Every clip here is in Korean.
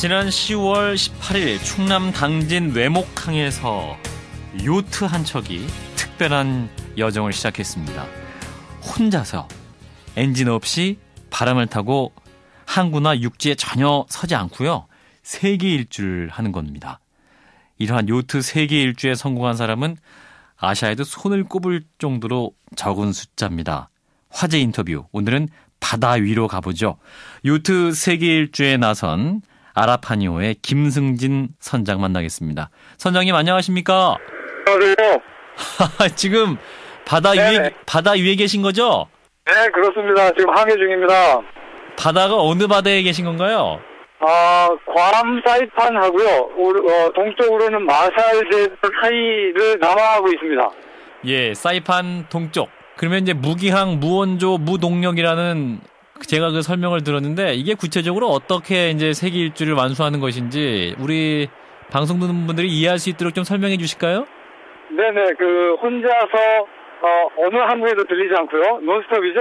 지난 10월 18일 충남 당진 외목항에서 요트 한 척이 특별한 여정을 시작했습니다. 혼자서 엔진 없이 바람을 타고 항구나 육지에 전혀 서지 않고요. 세계 일주를 하는 겁니다. 이러한 요트 세계 일주에 성공한 사람은 아시아에도 손을 꼽을 정도로 적은 숫자입니다. 화제 인터뷰, 오늘은 바다 위로 가보죠. 요트 세계 일주에 나선 아라파니오의 김승진 선장 만나겠습니다. 선장님 안녕하십니까? 안녕하세요. 지금 바다 위에 계신 거죠? 네, 그렇습니다. 지금 항해 중입니다. 바다가 어느 바다에 계신 건가요? 괌 사이판하고요. 동쪽으로는 마샬제도 사이를 남하하고 있습니다. 예, 사이판 동쪽. 그러면 이제 무기항, 무원조, 무동력이라는 제가 그 설명을 들었는데 이게 구체적으로 어떻게 이제 세계 일주를 완수하는 것인지 우리 방송 듣는 분들이 이해할 수 있도록 좀 설명해 주실까요? 네네, 혼자서 어느 항구에도 들리지 않고요. 논스톱이죠.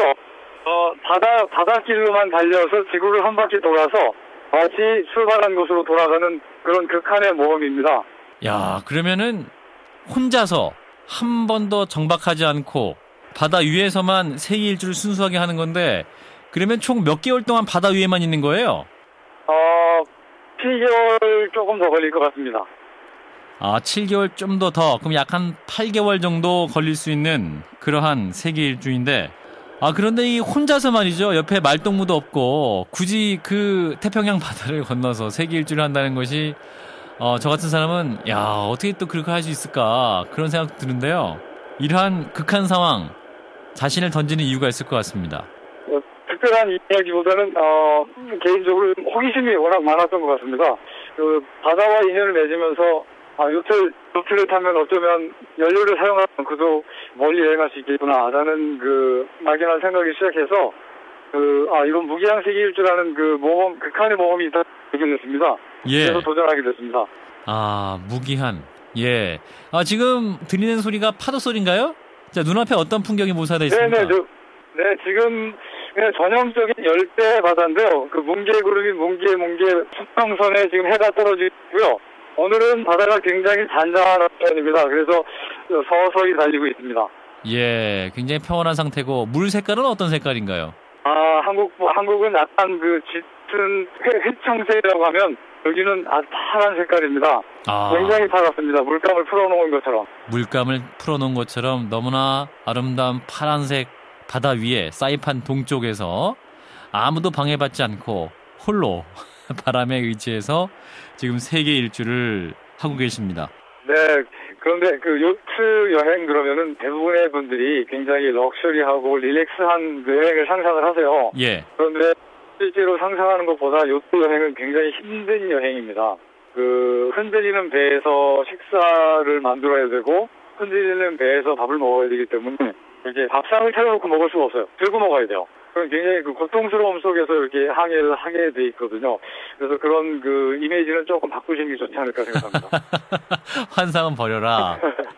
바닷길로만 달려서 지구를 한 바퀴 돌아서 다시 출발한 곳으로 돌아가는 그런 극한의 모험입니다. 야, 그러면은 혼자서 한 번도 정박하지 않고 바다 위에서만 세계 일주를 순수하게 하는 건데 그러면 총 몇 개월 동안 바다 위에만 있는 거예요? 7개월 조금 더 걸릴 것 같습니다. 7개월 좀 더. 그럼 약 한 8개월 정도 걸릴 수 있는 그러한 세계 일주인데 그런데 이 혼자서 말이죠. 옆에 말동무도 없고 굳이 그 태평양 바다를 건너서 세계 일주를 한다는 것이 저 같은 사람은 어떻게 또 그렇게 할 수 있을까 그런 생각 드는데요. 이러한 극한 상황 자신을 던지는 이유가 있을 것 같습니다. 특별한 이야기보다는 개인적으로 호기심이 워낙 많았던 것 같습니다. 바다와 인연을 맺으면서 요트를 타면 어쩌면 연료를 사용하지 않고도 멀리 여행할 수 있겠구나라는 막연한 생각이 시작해서 이건 무기항 세계 일주라는 모험, 극한의 모험이 있다 발견했습니다. 예. 그래서 도전하게 됐습니다. 무기한. 예. 지금 들리는 소리가 파도 소리인가요? 자, 눈앞에 어떤 풍경이 묘사되어 있습니까? 네, 지금 그냥 전형적인 열대 바다인데요. 뭉게구름이 뭉게 수평선에 지금 해가 떨어지고요. 오늘은 바다가 굉장히 잔잔한 편입니다. 그래서 서서히 달리고 있습니다. 예, 굉장히 평온한 상태고 물 색깔은 어떤 색깔인가요? 한국은 약간 짙은 회청색이라고 하면 여기는 아주 파란 색깔입니다. 굉장히 파랗습니다. 물감을 풀어놓은 것처럼. 물감을 풀어놓은 것처럼 너무나 아름다운 파란색 바다 위에 사이판 동쪽에서 아무도 방해받지 않고 홀로 바람에 의지해서 지금 세계 일주를 하고 계십니다. 네, 그런데 요트 여행 그러면은 대부분의 분들이 굉장히 럭셔리하고 릴렉스한 여행을 상상을 하세요. 예. 그런데 실제로 상상하는 것보다 요트 여행은 굉장히 힘든 여행입니다. 흔들리는 배에서 식사를 만들어야 되고 흔들리는 배에서 밥을 먹어야 되기 때문에 이렇게 밥상을 차려놓고 먹을 수가 없어요. 들고 먹어야 돼요. 그럼 굉장히 고통스러움 속에서 이렇게 항해를 하게 돼 있거든요. 그래서 그런 이미지는 조금 바꾸시는 게 좋지 않을까 생각합니다. 환상은 버려라.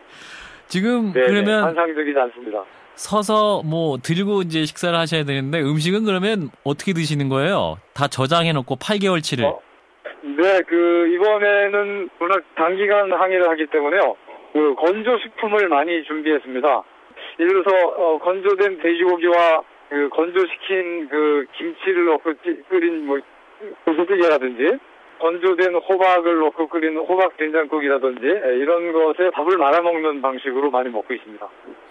지금 네네, 그러면 환상적이지 않습니다. 서서 들고 이제 식사를 하셔야 되는데 음식은 그러면 어떻게 드시는 거예요? 다 저장해 놓고 8개월치를. 네, 이번에는 워낙 단기간 항해를 하기 때문에요. 건조 식품을 많이 준비했습니다. 예를 들어서 건조된 돼지고기와 건조시킨 김치를 넣고 끓인 고수찌개라든지 건조된 호박을 넣고 끓인 호박 된장국이라든지 이런 것에 밥을 말아 먹는 방식으로 많이 먹고 있습니다.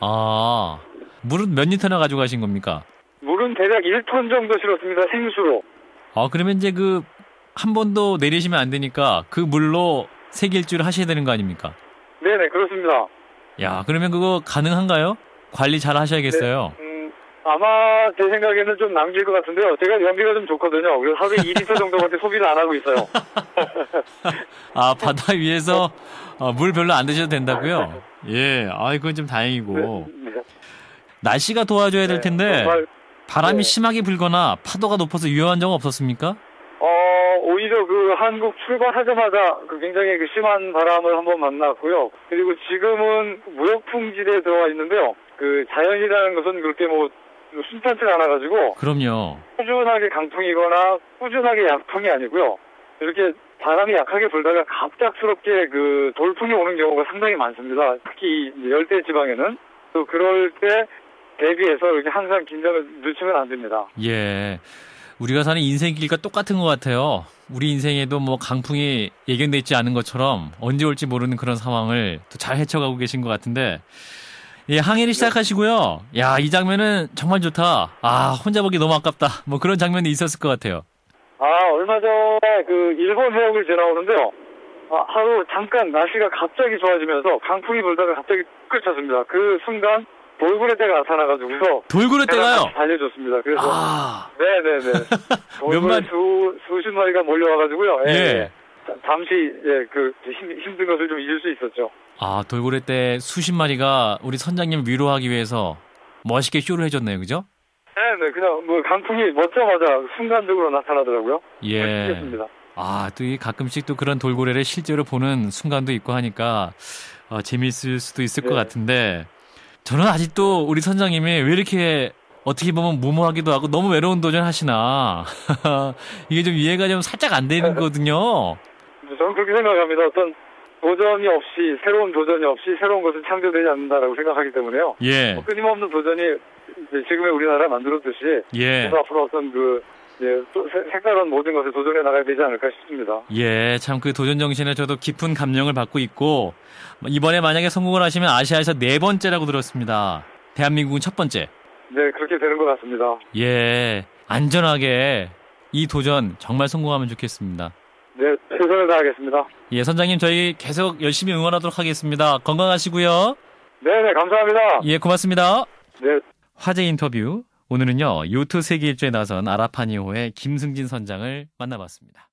물은 몇 리터나 가져가신 겁니까? 물은 대략 1톤 정도 실었습니다. 생수로. 그러면 이제 한 번도 내리시면 안 되니까 그 물로 세계 일주를 하셔야 되는 거 아닙니까? 네네, 그렇습니다. 야, 그러면 그거 가능한가요? 관리 잘 하셔야겠어요. 네, 아마 제 생각에는 좀 남길 것 같은데요. 제가 연비가 좀 좋거든요. 그래서 하루에 2리터 정도밖에 소비를 안 하고 있어요. 바다 위에서 물 별로 안 드셔도 된다고요? 예, 그건 좀 다행이고. 네. 날씨가 도와줘야 될 텐데 정말, 바람이 심하게 불거나 파도가 높아서 위험한 적은 없었습니까? 오히려 한국 출발하자마자 굉장히 심한 바람을 한번 만났고요. 그리고 지금은 무역풍지대에 들어와 있는데요. 자연이라는 것은 그렇게 순탄치 않아가지고. 그럼요. 꾸준하게 강풍이거나 꾸준하게 약풍이 아니고요. 이렇게 바람이 약하게 불다가 갑작스럽게 그 돌풍이 오는 경우가 상당히 많습니다. 특히 이제 열대 지방에는. 또 그럴 때 대비해서 이렇게 항상 긴장을 늦추면 안 됩니다. 예. 우리가 사는 인생길과 똑같은 것 같아요. 우리 인생에도 뭐 강풍이 예견돼 있지 않은 것처럼 언제 올지 모르는 그런 상황을 또 잘 헤쳐가고 계신 것 같은데, 예, 항해를 시작하시고요. 야, 이 장면은 정말 좋다. 아, 혼자 보기 너무 아깝다. 뭐 그런 장면이 있었을 것 같아요. 얼마 전에 그 일본 해역을 지나오는데요. 하루 잠깐 날씨가 갑자기 좋아지면서 강풍이 불다가 갑자기 끌 찼습니다. 그 순간 돌고래 떼가 나타나가지고서 돌고래 떼가요? 달려줬습니다. 그래서 네네네. 돌고래 수십 마리가 몰려와가지고요. 예. 잠시 힘든 것을 좀 잊을 수 있었죠. 돌고래 떼 수십 마리가 우리 선장님 위로하기 위해서 멋있게 쇼를 해줬네요, 그죠? 네, 그냥 뭐 강풍이 멎자마자 순간적으로 나타나더라고요. 예. 멋있겠습니다. 또 이 가끔씩 또 그런 돌고래를 실제로 보는 순간도 있고 하니까 재미있을 수도 있을 것 같은데, 저는 아직도 우리 선장님이 왜 이렇게 어떻게 보면 무모하기도 하고 너무 외로운 도전 하시나 이게 좀 이해가 좀 살짝 안 되는 거거든요. 저는 그렇게 생각합니다. 어떤 도전이 없이, 새로운 도전이 없이 새로운 것은 창조되지 않는다라고 생각하기 때문에요. 예. 끊임없는 도전이 이제 지금의 우리나라를 만들었듯이 예. 앞으로 어떤 또 색다른 모든 것을 도전해 나가야 되지 않을까 싶습니다. 예, 참 그 도전 정신에 저도 깊은 감명을 받고 있고, 이번에 만약에 성공을 하시면 아시아에서 4번째라고 들었습니다. 대한민국은 첫 번째. 네, 그렇게 되는 것 같습니다. 예, 안전하게 이 도전 정말 성공하면 좋겠습니다. 네, 최선을 다하겠습니다. 예, 선장님 저희 계속 열심히 응원하도록 하겠습니다. 건강하시고요. 네, 감사합니다. 예, 고맙습니다. 네. 화제 인터뷰. 오늘은요, 요트 세계 일주에 나선 아라파니호의 김승진 선장을 만나봤습니다.